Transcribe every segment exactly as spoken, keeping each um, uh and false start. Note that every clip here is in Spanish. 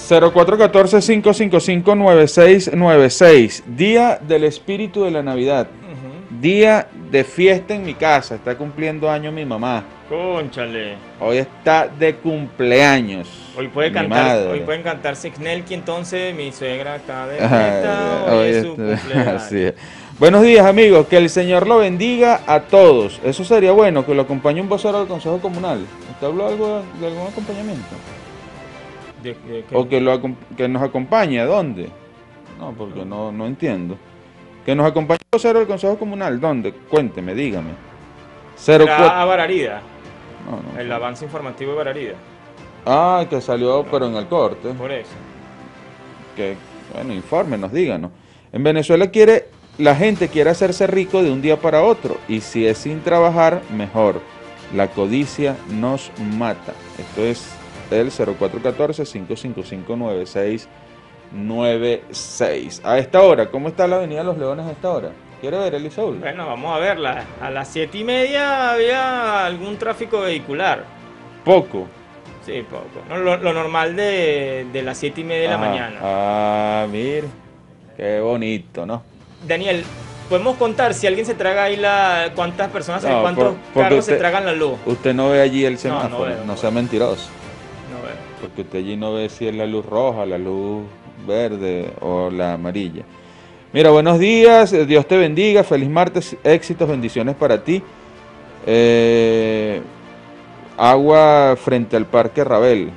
cero cuatro uno cuatro, cinco cinco cinco, nueve seis nueve seis. Día del espíritu de la Navidad. Uh-huh. Día de fiesta en mi casa. Está cumpliendo años mi mamá. Cónchale. Hoy está de cumpleaños. Hoy puede cantar, hoy pueden cantar Signelki, entonces mi suegra está de fiesta. Hoy, hoy es su cumpleaños. Así es. Buenos días, amigos. Que el Señor lo bendiga a todos. Eso sería bueno, que lo acompañe un vocero del Consejo Comunal. ¿Usted habló algo de algún acompañamiento? ¿De, de o que, lo, que nos acompañe, ¿a dónde? No, porque no, no entiendo. Que nos acompañe el vocero del Consejo Comunal, ¿dónde? Cuénteme, dígame. Cero cuatro... a Bararida. No, no, el no. Avance informativo de Bararida. Ah, que salió, no, pero en el corte. Por eso. Que, bueno, infórmenos, díganos. En Venezuela quiere, la gente quiere hacerse rico de un día para otro. Y si es sin trabajar, mejor. La codicia nos mata. Esto es el cero cuatro uno cuatro, cinco cinco cinco, nueve seis nueve seis. A esta hora, ¿cómo está la Avenida Los Leones a esta hora? ¿Quiere ver, Elisaúl? Bueno, vamos a verla. A las siete y media había algún tráfico vehicular. ¿Poco? Sí, poco. No, lo, lo normal de, de las siete y media de la ah, mañana. Ah, mire. Qué bonito, ¿no? Daniel, ¿podemos contar si alguien se traga ahí la... cuántas personas, no, cuántos por, carros usted, se tragan la luz? Usted no ve allí el semáforo, no, no, veo, no sea mentiroso. No veo. Porque usted allí no ve si es la luz roja, la luz verde o la amarilla. Mira, buenos días, Dios te bendiga, feliz martes, éxitos, bendiciones para ti. Eh, agua frente al Parque Rabel.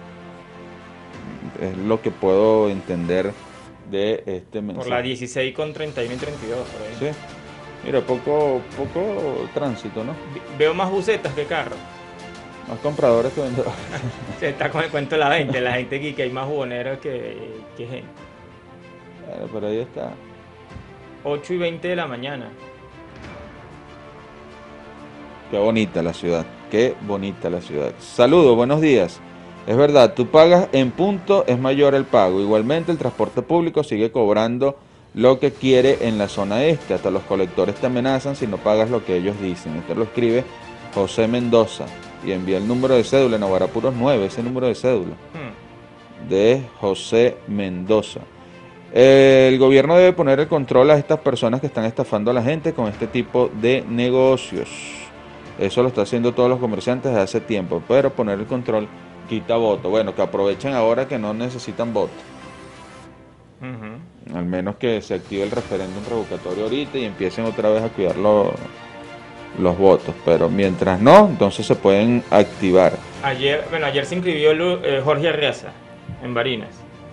Es lo que puedo entender de este mensaje. Por la dieciséis con treinta y uno y treinta y dos, por ahí. Sí. Mira, poco, poco tránsito, ¿no? Veo más busetas que carros. Más compradores que vendedores. Se está con el cuento de la veinte, la gente aquí, que hay más jugoneros que, que gente. Bueno, pero ahí está. ocho y veinte de la mañana. Qué bonita la ciudad, qué bonita la ciudad. Saludos, buenos días. Es verdad, tú pagas en punto, es mayor el pago. Igualmente el transporte público sigue cobrando lo que quiere en la zona este. Hasta los colectores te amenazan si no pagas lo que ellos dicen. Esto lo escribe José Mendoza y envía el número de cédula, en Aguarapuros nueve, ese número de cédula, hmm. de José Mendoza. El gobierno debe poner el control a estas personas que están estafando a la gente con este tipo de negocios. Eso lo está haciendo todos los comerciantes desde hace tiempo, pero poner el control quita voto. Bueno, que aprovechen ahora que no necesitan voto. Uh-huh. Al menos que se active el referéndum revocatorio ahorita y empiecen otra vez a cuidar los, los votos. Pero mientras no, entonces se pueden activar. Ayer, bueno, ayer se inscribió eh, Jorge Arriaza en Barinas.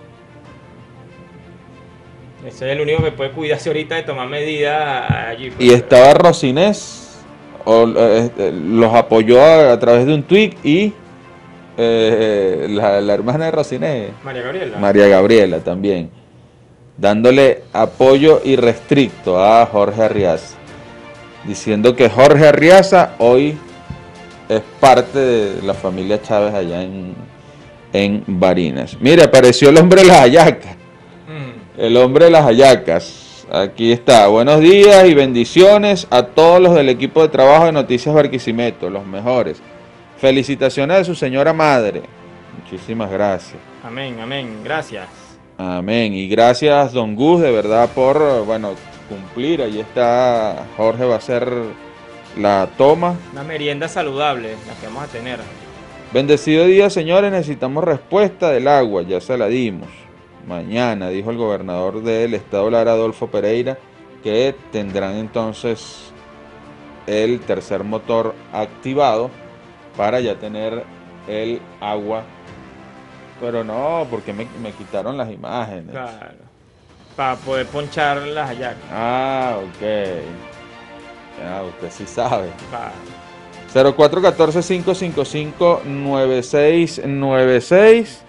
Ese es el único que puede cuidarse ahorita de tomar medidas allí. Y estaba Rocinés, o, eh, los apoyó a, a través de un tweet y eh, la, la hermana de Rocinés, María Gabriela. María Gabriela también, dándole apoyo irrestricto a Jorge Arriaza, diciendo que Jorge Arriaza hoy es parte de la familia Chávez allá en, en Barinas. Mire, apareció el hombre de las hallacas. El hombre de las hallacas. Aquí está. Buenos días y bendiciones a todos los del equipo de trabajo de Noticias Barquisimeto, los mejores. Felicitaciones a su señora madre. Muchísimas gracias. Amén, amén. Gracias. Amén. Y gracias, don Gus, de verdad, por, bueno, cumplir. Ahí está, Jorge va a hacer la toma. Una merienda saludable, la que vamos a tener. Bendecido día, señores. Necesitamos respuesta del agua. Ya se la dimos. Mañana, dijo el gobernador del estado Lara, Adolfo Pereira, que tendrán entonces el tercer motor activado para ya tener el agua. Pero no, porque me, me quitaron las imágenes. Claro, para poder ponchar las hallacas. Ah, ok. Ya, usted sí sabe. Claro. cero cuatro uno cuatro, cinco cinco cinco, nueve seis nueve seis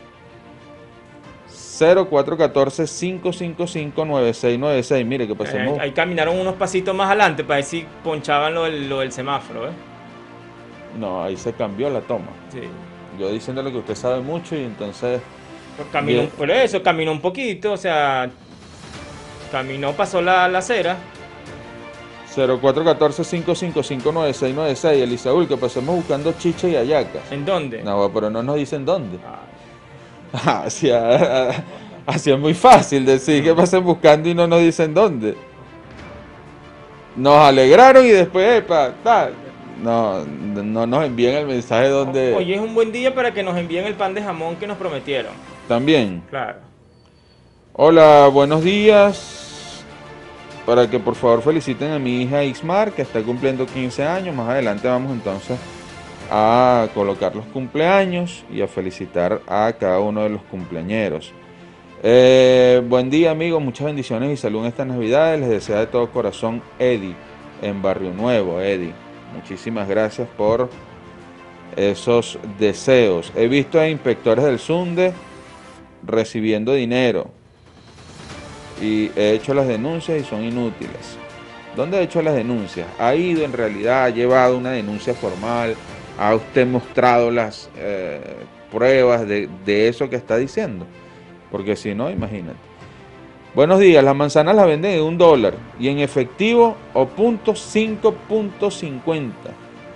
cero cuatro uno cuatro, cinco cinco cinco, nueve seis nueve seis. Mire que pasemos. Ahí, ahí caminaron unos pasitos más adelante para ver si ponchaban lo del, lo del semáforo, ¿eh? No, ahí se cambió la toma. Sí. Yo diciéndole que usted sabe mucho y entonces... Pues caminó, por eso, caminó un poquito, o sea... Caminó, pasó la, la acera. cero cuatro uno cuatro, cinco cinco cinco, nueve seis nueve seis. Elisaúl, que pasemos buscando chicha y hallacas. ¿En dónde? No, pero no nos dicen dónde. Ah. Así es muy fácil decir que pasen buscando y no nos dicen dónde. Nos alegraron y después, epa, tal. No, no nos envíen el mensaje donde... Hoy es un buen día para que nos envíen el pan de jamón que nos prometieron. También. Claro. Hola, buenos días. Para que por favor feliciten a mi hija Ismar, que está cumpliendo quince años. Más adelante vamos entonces a colocar los cumpleaños y a felicitar a cada uno de los cumpleañeros. Eh, buen día, amigos, muchas bendiciones y salud en estas navidades. Les desea de todo corazón Eddie, en Barrio Nuevo. Eddie, muchísimas gracias por esos deseos. He visto a inspectores del Sunde recibiendo dinero y he hecho las denuncias y son inútiles. ¿Dónde ha hecho las denuncias? ¿Ha ido en realidad, ha llevado una denuncia formal? ¿Ha usted mostrado las eh, pruebas de, de eso que está diciendo? Porque si no, imagínate. Buenos días, las manzanas las venden en un dólar y en efectivo o punto cinco punto cincuenta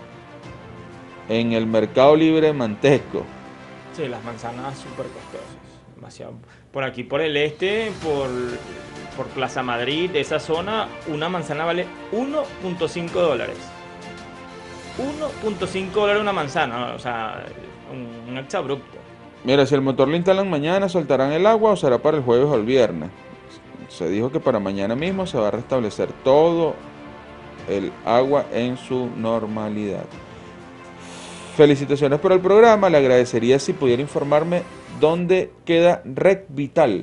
en el Mercado Libre Manteco. Sí, las manzanas súper costosas, demasiado. Por aquí, por el este, por, por Plaza Madrid, de esa zona, una manzana vale uno punto cinco dólares. uno punto cinco dólares una manzana, o sea, un, un exabrupto. Mira, si el motor lo instalan mañana, ¿soltarán el agua o será para el jueves o el viernes? Se dijo que para mañana mismo se va a restablecer todo el agua en su normalidad. Felicitaciones por el programa, le agradecería si pudiera informarme dónde queda Red Vital,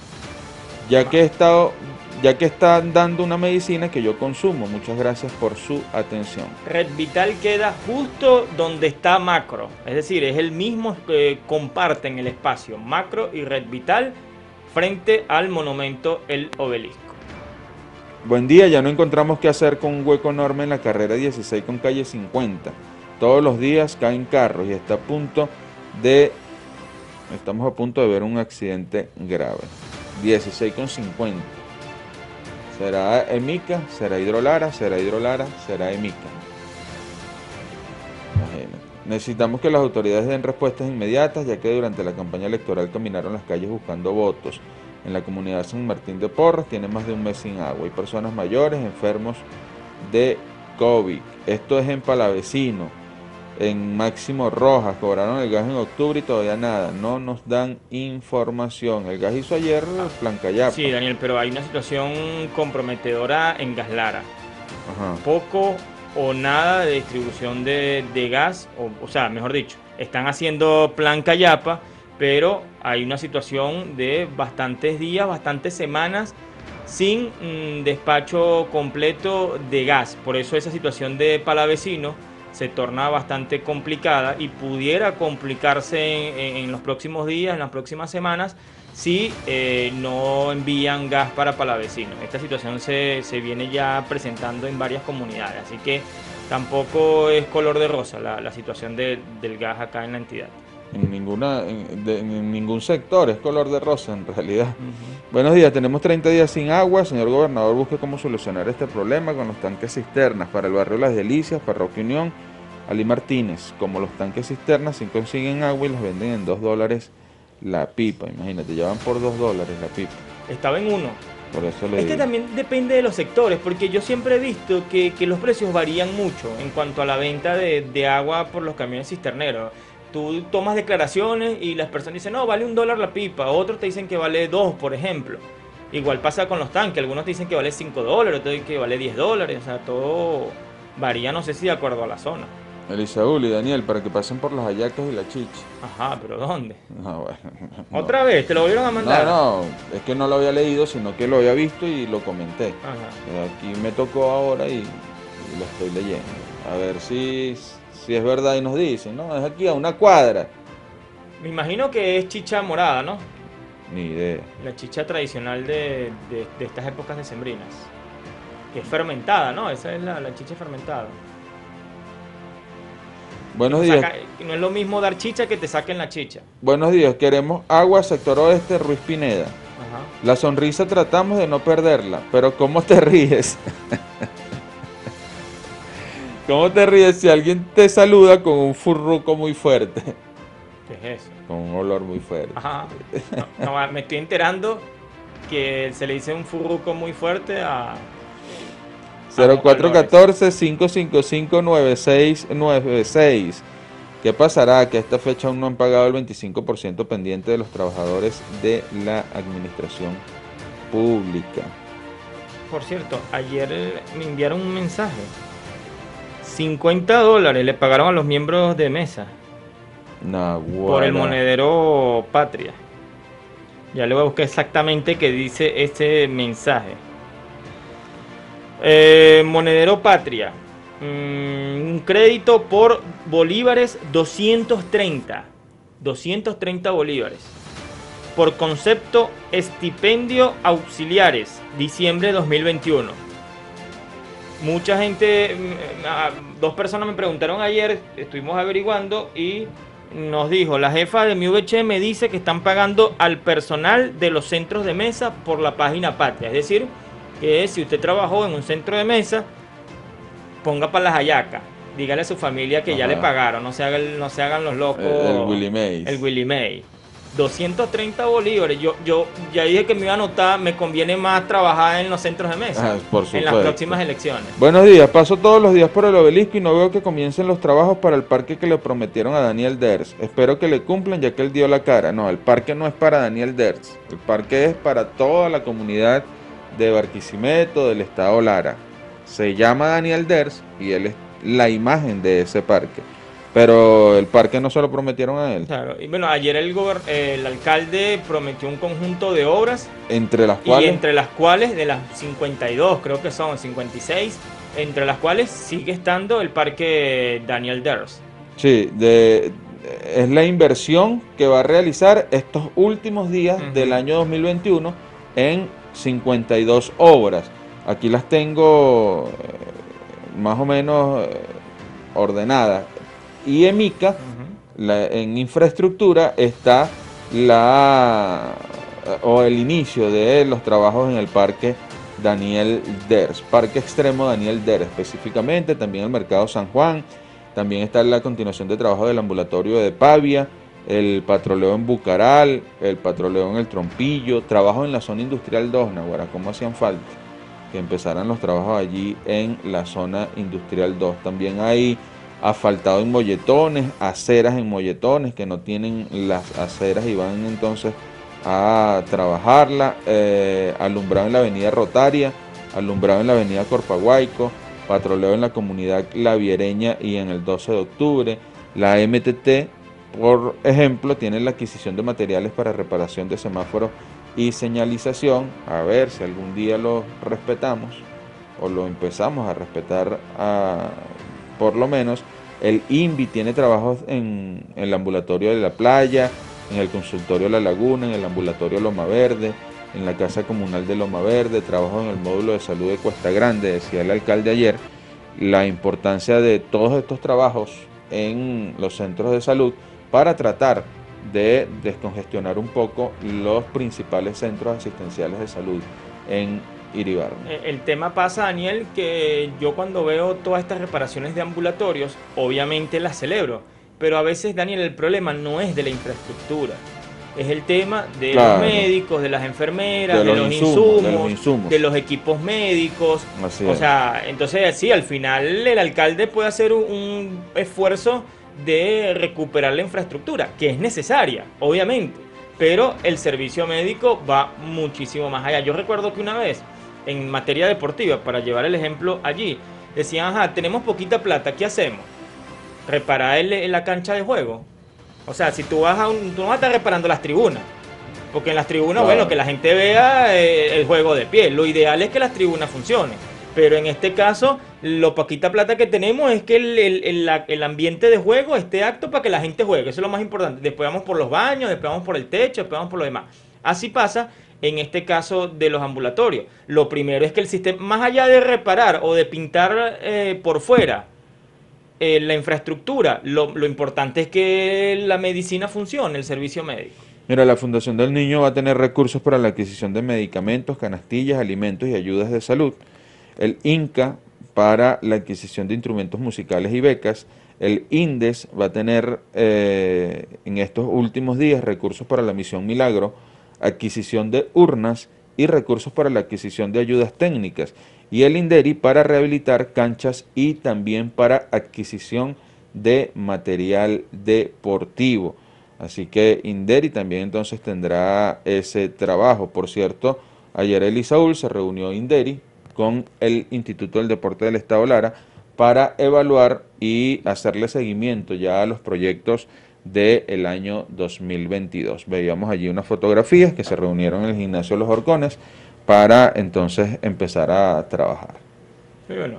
ya que he estado, ya que están dando una medicina que yo consumo. Muchas gracias por su atención. Red Vital queda justo donde está Macro, es decir, es el mismo que comparten el espacio Macro y Red Vital frente al monumento El Obelisco. Buen día, ya no encontramos qué hacer con un hueco enorme en la carrera dieciséis con calle cincuenta. Todos los días caen carros y está a punto de, estamos a punto de ver un accidente grave. dieciséis con cincuenta. ¿Será Emica? ¿Será Hidrolara? ¿Será Hidrolara? ¿Será Emica? Imagínate. Necesitamos que las autoridades den respuestas inmediatas, ya que durante la campaña electoral caminaron las calles buscando votos. En la comunidad San Martín de Porres tiene más de un mes sin agua. Hay personas mayores, enfermos de COVID. Esto es en Palavecino. En Máximo Rojas cobraron el gas en octubre y todavía nada, no nos dan información. El gas hizo ayer Plan Callapa. Sí, Daniel, pero hay una situación comprometedora en Gas Lara. Ajá. Poco o nada de distribución de, de gas, o, o sea, mejor dicho, están haciendo Plan Callapa, pero hay una situación de bastantes días, bastantes semanas sin mmm, despacho completo de gas. Por eso esa situación de Palavecino se torna bastante complicada y pudiera complicarse en, en, en los próximos días, en las próximas semanas, si eh, no envían gas para Palavecino. Esta situación se, se viene ya presentando en varias comunidades, así que tampoco es color de rosa la, la situación de, del gas acá en la entidad. En, ninguna, en, de, en ningún sector es color de rosa en realidad. Uh-huh. Buenos días, tenemos treinta días sin agua. Señor gobernador, busque cómo solucionar este problema con los tanques cisternas para el barrio Las Delicias, Parroquia Unión, Ali Martínez. Como los tanques cisternas sí consiguen agua y los venden en dos dólares la pipa. Imagínate, ya van por dos dólares la pipa. Estaba en uno. Por eso le es digo. Que también depende de los sectores, porque yo siempre he visto que, que los precios varían mucho en cuanto a la venta de, de agua por los camiones cisterneros. Tú tomas declaraciones y las personas dicen, no, vale un dólar la pipa. Otros te dicen que vale dos, por ejemplo. Igual pasa con los tanques. Algunos te dicen que vale cinco dólares, otros dicen que vale diez dólares. O sea, todo varía, no sé si de acuerdo a la zona. Elisaúl y Daniel, para que pasen por las hallacas y la chicha. Ajá, pero ¿dónde? No, bueno, no. ¿Otra vez? ¿Te lo volvieron a mandar? No, no, es que no lo había leído, sino que lo había visto y lo comenté. Ajá. Aquí me tocó ahora y, y lo estoy leyendo. A ver si... Si es verdad y nos dicen, ¿no? Es aquí a una cuadra. Me imagino que es chicha morada, ¿no? Ni idea. La chicha tradicional de, de, de estas épocas decembrinas. Que es fermentada, ¿no? Esa es la, la chicha fermentada. Buenos días. Saca, no es lo mismo dar chicha que te saquen la chicha. Buenos días, queremos agua, sector oeste, Ruiz Pineda. Ajá. La sonrisa tratamos de no perderla, pero ¿cómo te ríes? ¿Cómo te ríes si alguien te saluda con un furruco muy fuerte? ¿Qué es eso? Con un olor muy fuerte. Ajá. No, no, me estoy enterando que se le dice un furruco muy fuerte a... cero cuatro uno cuatro, cinco cinco cinco, nueve seis nueve seis. ¿Qué pasará? Que a esta fecha aún no han pagado el veinticinco por ciento pendiente de los trabajadores de la administración pública. Por cierto, ayer me enviaron un mensaje. cincuenta dólares le pagaron a los miembros de mesa. Naguara. Por el monedero Patria. Ya le voy a buscar exactamente qué dice este mensaje. Eh, monedero Patria. Mm, un crédito por bolívares doscientos treinta. doscientos treinta bolívares. Por concepto estipendio auxiliares. Diciembre de dos mil veintiuno. Mucha gente, dos personas me preguntaron ayer, estuvimos averiguando y nos dijo, la jefa de mi V H me dice que están pagando al personal de los centros de mesa por la página Patria. Es decir, que si usted trabajó en un centro de mesa, ponga para las hallacas. Dígale a su familia que Ajá. ya le pagaron, no se hagan, no se hagan los locos. El, el Willie May. El Willie May. doscientos treinta bolívares. Yo, yo ya dije que me iba a anotar, me conviene más trabajar en los centros de mesa. Ah, por en las próximas elecciones. Buenos días, paso todos los días por el obelisco y no veo que comiencen los trabajos para el parque que le prometieron a Daniel Ders. Espero que le cumplan ya que él dio la cara. No, el parque no es para Daniel Ders. El parque es para toda la comunidad de Barquisimeto, del estado Lara. Se llama Daniel Ders y él es la imagen de ese parque. Pero el parque no se lo prometieron a él. Claro, y bueno, ayer el, el alcalde prometió un conjunto de obras. Entre las cuales. Y entre las cuales, de las cincuenta y dos, creo que son cincuenta y seis, entre las cuales sigue estando el parque Daniel Ders. Sí, de, es la inversión que va a realizar estos últimos días uh-huh. del año dos mil veintiuno en cincuenta y dos obras. Aquí las tengo eh, más o menos eh, ordenadas. Y en MICA, uh-huh. la, en infraestructura, está la o el inicio de los trabajos en el parque Daniel Ders, Parque Extremo Daniel Ders específicamente, también el Mercado San Juan, también está la continuación de trabajo del ambulatorio de Pavia, el patroleo en Bucaral, el patroleo en el Trompillo, trabajo en la zona industrial dos, Naguará, ¿cómo hacían falta que empezaran los trabajos allí en la zona industrial dos? También hay asfaltado en molletones, aceras en molletones que no tienen las aceras y van entonces a trabajarla, eh, alumbrado en la avenida Rotaria, alumbrado en la avenida Corpaguayco, patroleo en la comunidad Laviereña y en el doce de octubre. La M T T, por ejemplo, tiene la adquisición de materiales para reparación de semáforos y señalización, a ver si algún día lo respetamos o lo empezamos a respetar a... por lo menos. El INVI tiene trabajos en, en el ambulatorio de la playa, en el consultorio de la laguna, en el ambulatorio Loma Verde, en la casa comunal de Loma Verde, trabajo en el módulo de salud de Cuesta Grande. Decía el alcalde ayer la importancia de todos estos trabajos en los centros de salud para tratar de descongestionar un poco los principales centros asistenciales de salud en Iribarne. El tema pasa, Daniel, que yo cuando veo todas estas reparaciones de ambulatorios, obviamente las celebro, pero a veces, Daniel, el problema no es de la infraestructura, es el tema de claro. los médicos, de las enfermeras, de, de, los, los, insumos, insumos, de los insumos, de los equipos médicos. Así o es. sea, entonces sí, al final el alcalde puede hacer un, un esfuerzo de recuperar la infraestructura, que es necesaria, obviamente, pero el servicio médico va muchísimo más allá. Yo recuerdo que una vez, en materia deportiva, para llevar el ejemplo allí, decían, ajá, tenemos poquita plata, ¿qué hacemos? Reparar el, la cancha de juego. O sea, si tú vas a un, tú no vas a estar reparando las tribunas, porque en las tribunas, claro. bueno, que la gente vea eh, el juego de pie. Lo ideal es que las tribunas funcionen, pero en este caso, lo poquita plata que tenemos es que el, el, el, el ambiente de juego esté apto para que la gente juegue. Eso es lo más importante. Después vamos por los baños, después vamos por el techo, después vamos por lo demás. Así pasa en este caso de los ambulatorios. Lo primero es que el sistema, más allá de reparar o de pintar eh, por fuera eh, la infraestructura, lo, lo importante es que la medicina funcione, el servicio médico. Mira, la Fundación del Niño va a tener recursos para la adquisición de medicamentos, canastillas, alimentos y ayudas de salud. El INCA para la adquisición de instrumentos musicales y becas. El INDES va a tener eh, en estos últimos días recursos para la Misión Milagro, adquisición de urnas y recursos para la adquisición de ayudas técnicas. Y el INDERI para rehabilitar canchas y también para adquisición de material deportivo. Así que INDERI también entonces tendrá ese trabajo. Por cierto, ayer el ISAUL se reunió INDERI con el Instituto del Deporte del Estado Lara para evaluar y hacerle seguimiento ya a los proyectos del año dos mil veintidós. Veíamos allí unas fotografías que se reunieron en el gimnasio Los Horcones para entonces empezar a trabajar. Sí, bueno.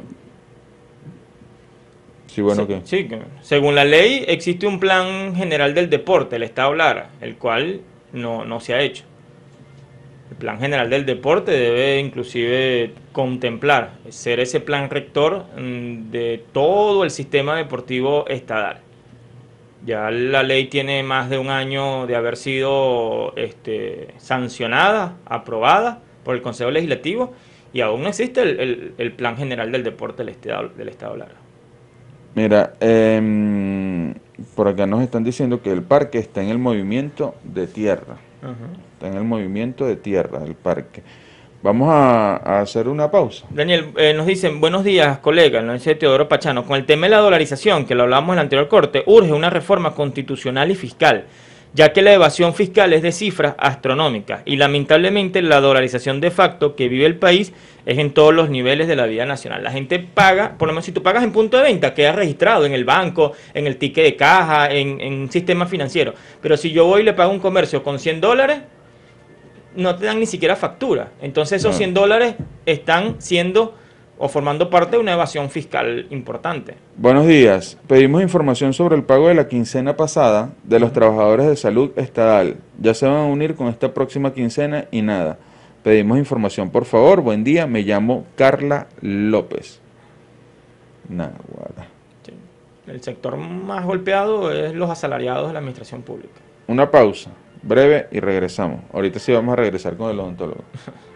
Sí, bueno, sí, ¿qué? sí, según la ley existe un plan general del deporte, el Estado Lara, el cual no, no se ha hecho. El plan general del deporte debe inclusive contemplar, ser ese plan rector de todo el sistema deportivo estatal. Ya la ley tiene más de un año de haber sido este, sancionada, aprobada por el Consejo Legislativo, y aún no existe el, el, el plan general del deporte del Estado, del Estado Lara. Mira, eh, por acá nos están diciendo que el parque está en el movimiento de tierra. Uh-huh. Está en el movimiento de tierra, el parque. Vamos a, a hacer una pausa. Daniel, eh, nos dicen, buenos días, colega, nos dice Teodoro Pachano, con el tema de la dolarización, que lo hablamos en el anterior corte, urge una reforma constitucional y fiscal, ya que la evasión fiscal es de cifras astronómicas y lamentablemente la dolarización de facto que vive el país es en todos los niveles de la vida nacional. La gente paga, por lo menos si tú pagas en punto de venta, queda registrado en el banco, en el ticket de caja, en, en un sistema financiero. Pero si yo voy y le pago a un comercio con cien dólares, no te dan ni siquiera factura. Entonces esos no. cien dólares están siendo o formando parte de una evasión fiscal importante. Buenos días. Pedimos información sobre el pago de la quincena pasada de los trabajadores de salud estatal. Ya se van a unir con esta próxima quincena y nada. Pedimos información, por favor. Buen día. Me llamo Carla López. Nada, guarda. Sí. El sector más golpeado es los asalariados de la administración pública. Una pausa breve y regresamos. Ahorita sí vamos a regresar con el odontólogo.